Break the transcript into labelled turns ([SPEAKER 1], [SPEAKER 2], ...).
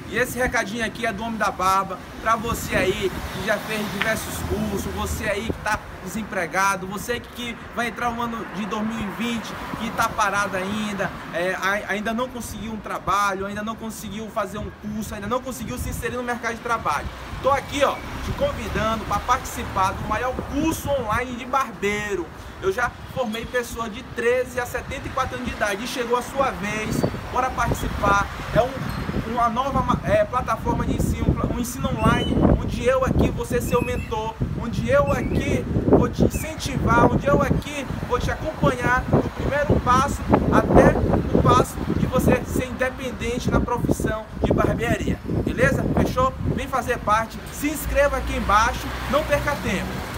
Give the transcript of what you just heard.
[SPEAKER 1] E esse recadinho aqui é do Homem da Barba, para você aí que já fez diversos cursos, você aí que está desempregado, você que vai entrar no ano de 2020, que está parado ainda, ainda não conseguiu um trabalho, ainda não conseguiu fazer um curso, ainda não conseguiu se inserir no mercado de trabalho. Estou aqui, ó, te convidando para participar do maior curso online de barbeiro. Eu já formei pessoas de 13 a 74 anos de idade e chegou a sua vez. Bora participar. É uma nova plataforma de ensino, um ensino online, onde eu aqui vou ser seu mentor, onde eu aqui vou te incentivar, onde eu aqui vou te acompanhar do primeiro passo até o passo de você ser independente na profissão de barbearia. Beleza? Fechou? Vem fazer parte, se inscreva aqui embaixo, não perca tempo.